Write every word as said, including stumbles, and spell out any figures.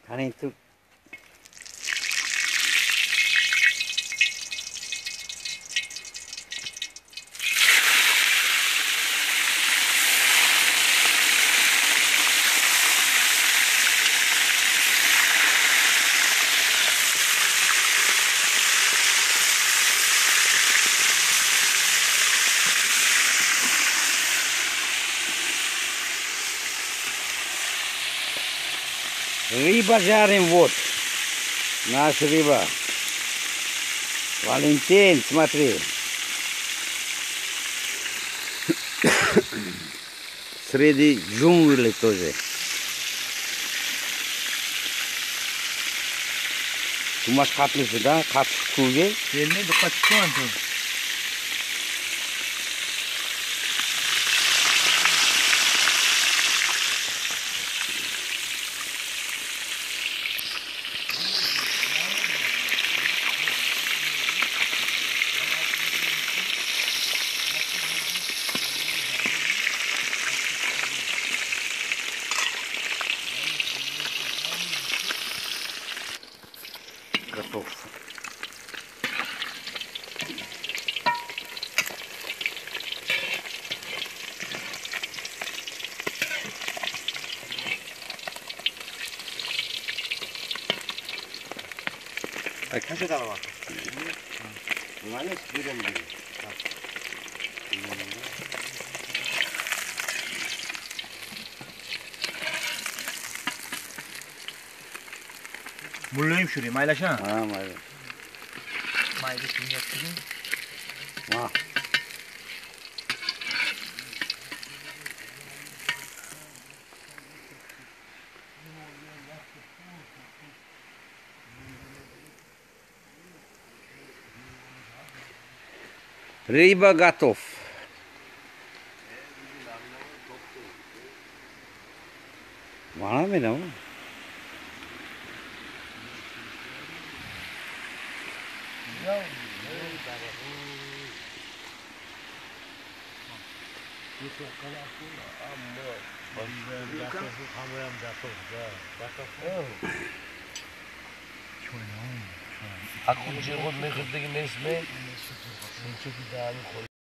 Hani tu Рыба жарим, вот. Наша рыба. Валентин, смотри. Среди джунглей тоже. Tu masz katlı da, kat kuğu. Yerine dikkat çıkma. Готов. Так, а что там? Внимание, берем. Mullayım şurayı, maylaşana. Ha, mayla. Mayda şimdi yapayım. Ha. Рыба готов. Var mı ne? Akıl bir şey koymayı kırdı ki ne ismi?